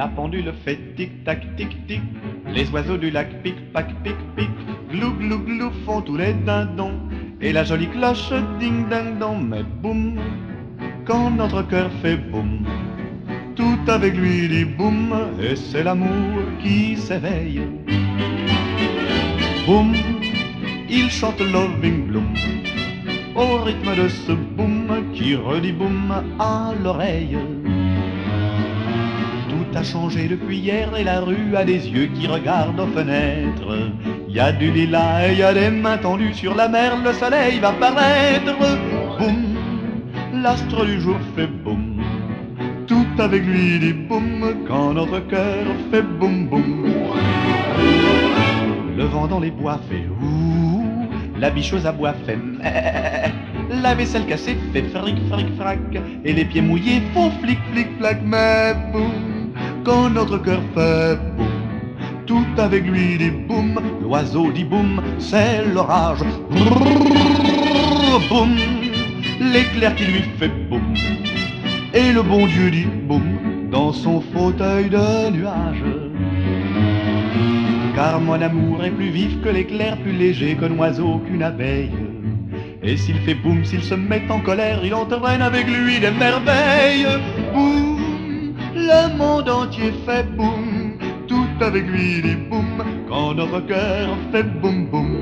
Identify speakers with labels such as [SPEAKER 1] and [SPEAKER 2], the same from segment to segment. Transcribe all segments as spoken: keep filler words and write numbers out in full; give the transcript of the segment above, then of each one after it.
[SPEAKER 1] La pendule fait tic-tac, tic-tic. Les oiseaux du lac pic-pac, pic-pic. Glou, glou, glou font tous les dindons. Et la jolie cloche ding-ding-dong. Mais boum, quand notre cœur fait boum, tout avec lui dit boum. Et c'est l'amour qui s'éveille. Boum, il chante Loving Bloom au rythme de ce boum qui redit boum à l'oreille. Tout a changé depuis hier et la rue a des yeux qui regardent aux fenêtres. Y a du lilas et y a des mains tendues sur la mer, le soleil va paraître. Boum, l'astre du jour fait boum, tout avec lui dit boum quand notre cœur fait boum boum. Le vent dans les bois fait ouh, la bicheuse à bois fait meh, la vaisselle cassée fait fric fric frac, et les pieds mouillés font flic flic flac. Mais boum, quand notre cœur fait boum, tout avec lui dit boum, l'oiseau dit boum, c'est l'orage. Boum, l'éclair qui lui fait boum, et le bon Dieu dit boum dans son fauteuil de nuage. Car mon amour est plus vif que l'éclair, plus léger qu'un oiseau, qu'une abeille. Et s'il fait boum, s'il se met en colère, il entraîne avec lui des merveilles. Boum, le monde entier fait boum, tout avec lui dit boum, quand notre cœur fait boum boum.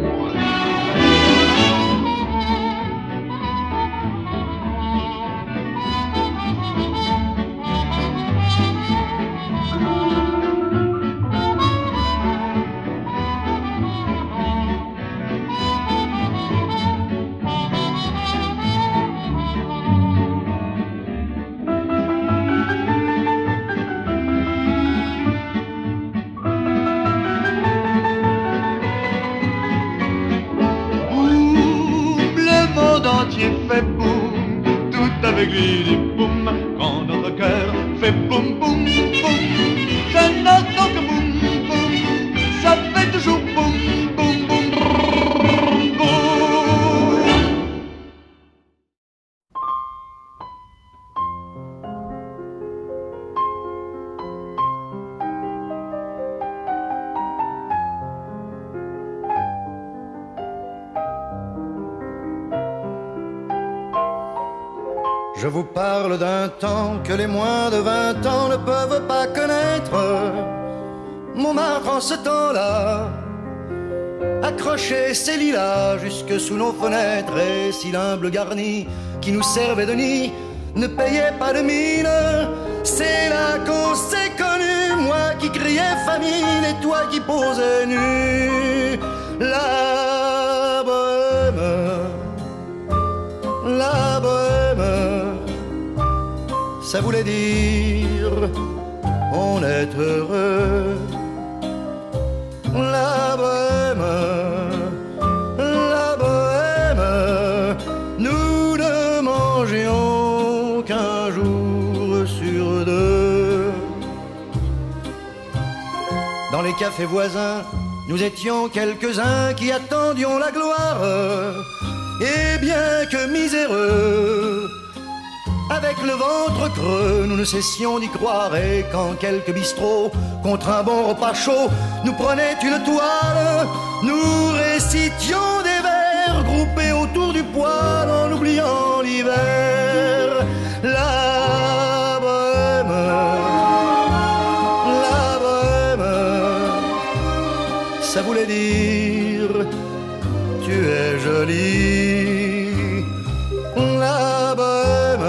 [SPEAKER 1] Fait boum, tout avec lui dit boum, quand notre cœur fait boum boum boum. Je n'entends que boum boum, ça fait toujours boum boum boum boum.
[SPEAKER 2] Je vous parle d'un temps que les moins de vingt ans ne peuvent pas connaître. Montmartre en ce temps-là accrochait ses lilas jusque sous nos fenêtres, et si l'humble garni qui nous servait de nid ne payait pas de mine, c'est là qu'on s'est connus, moi qui criais famine et toi qui posais nu. La bohème, la bohème, ça voulait dire on est heureux. La bohème, la bohème, nous ne mangions qu'un jour sur deux. Dans les cafés voisins, nous étions quelques-uns qui attendions la gloire. Et bien que miséreux, avec le ventre creux, nous ne cessions d'y croire. Et quand quelques bistrots, contre un bon repas chaud, nous prenaient une toile, nous récitions des vers groupés autour du poêle en oubliant l'hiver. La bohème, la bohème, ça voulait dire tu es jolie. La bohème,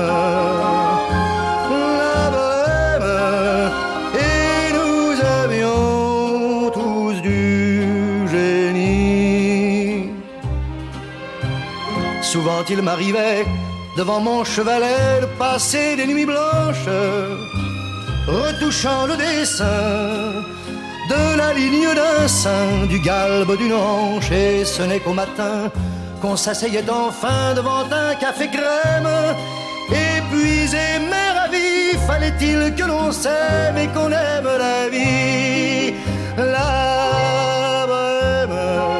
[SPEAKER 2] la bohème, et nous avions tous du génie. Souvent il m'arrivait devant mon chevalet de passer des nuits blanches, retouchant le dessin de la ligne d'un sein, du galbe d'une hanche, et ce n'est qu'au matin qu'on s'asseyait enfin devant un café crème. Épuisé mais ravi, fallait-il que l'on s'aime et qu'on aime la vie. La bohème,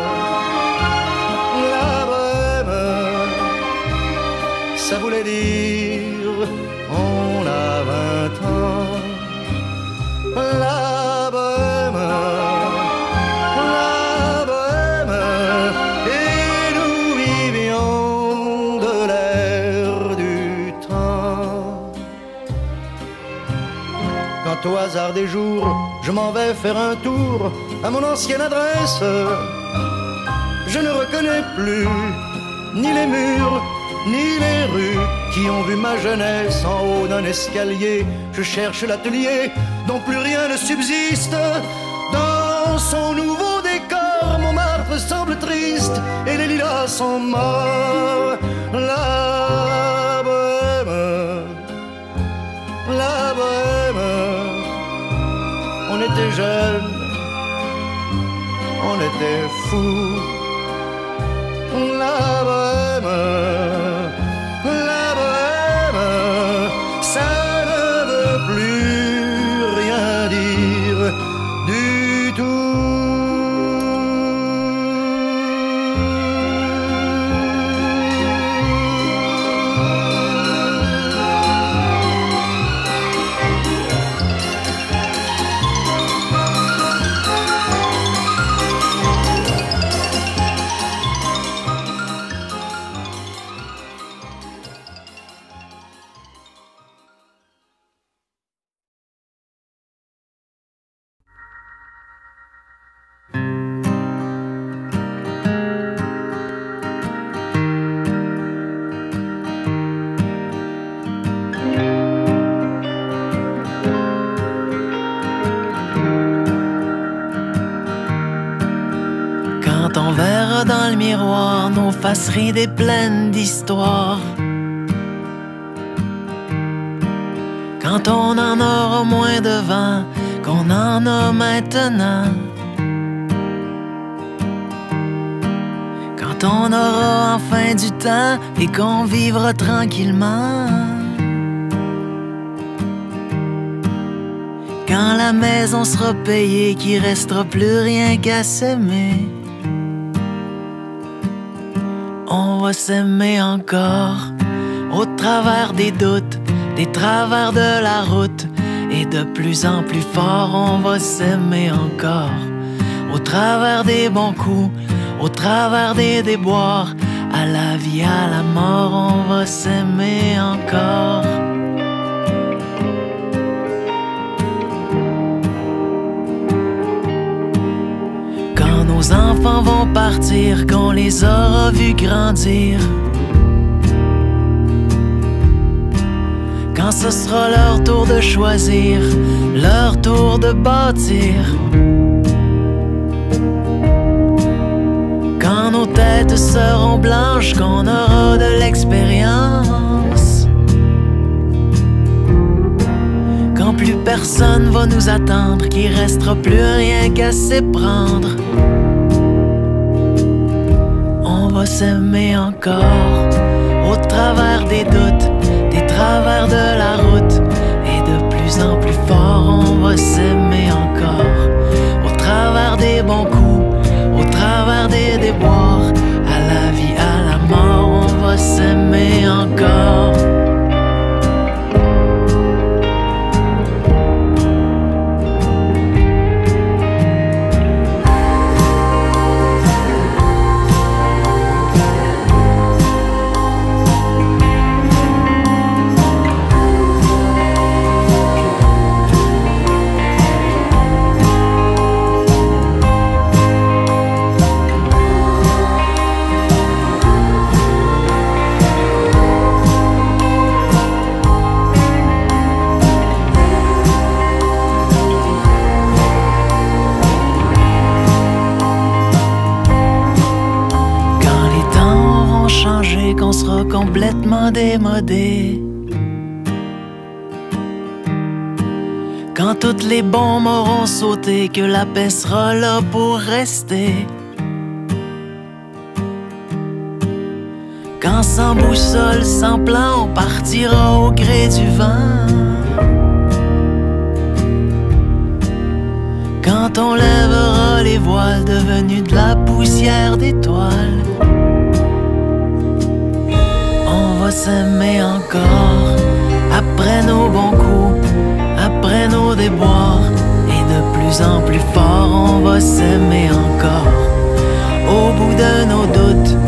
[SPEAKER 2] la bohème, ça voulait dire on a vingt ans. au hasard des jours, je m'en vais faire un tour à mon ancienne adresse. Je ne reconnais plus ni les murs, ni les rues qui ont vu ma jeunesse en haut d'un escalier. Je cherche l'atelier dont plus rien ne subsiste. Dans son nouveau décor, Montmartre semble triste et les lilas sont morts. La bohème, la bohème, on était jeunes, on était fous. La bohème, la bohème, ça ne veut plus rien dire du tout.
[SPEAKER 3] On verra dans le miroir nos faces rides et pleines d'histoire. Quand on en aura moins de vent qu'on en a maintenant. Quand on aura enfin du temps et qu'on vivra tranquillement. Quand la maison sera payée, qu'il restera plus rien qu'à s'aimer. On va s'aimer encore, au travers des doutes, des travers de la route. Et de plus en plus fort, on va s'aimer encore, au travers des bons coups, au travers des déboires. À la vie, à la mort, on va s'aimer encore. Nos enfants vont partir, qu'on les aura vus grandir. Quand ce sera leur tour de choisir, leur tour de bâtir. Quand nos têtes seront blanches, qu'on aura de l'expérience. Quand plus personne va nous attendre, qu'il restera plus rien qu'à s'éprendre. On va s'aimer encore, au travers des doutes, des travers de la route. Et de plus en plus fort, on va s'aimer encore, au travers des bons coups, au travers des déboires. À la vie, à la mort, on va s'aimer encore. Qu'on sera complètement démodé. Quand toutes les bombes auront sauté, que la paix sera là pour rester. Quand sans boussole, sans plan, on partira au gré du vent. Quand on lèvera les voiles devenus de la poussière d'étoiles. On va s'aimer encore, après nos bons coups, après nos déboires. Et de plus en plus fort, on va s'aimer encore, au bout de nos doutes,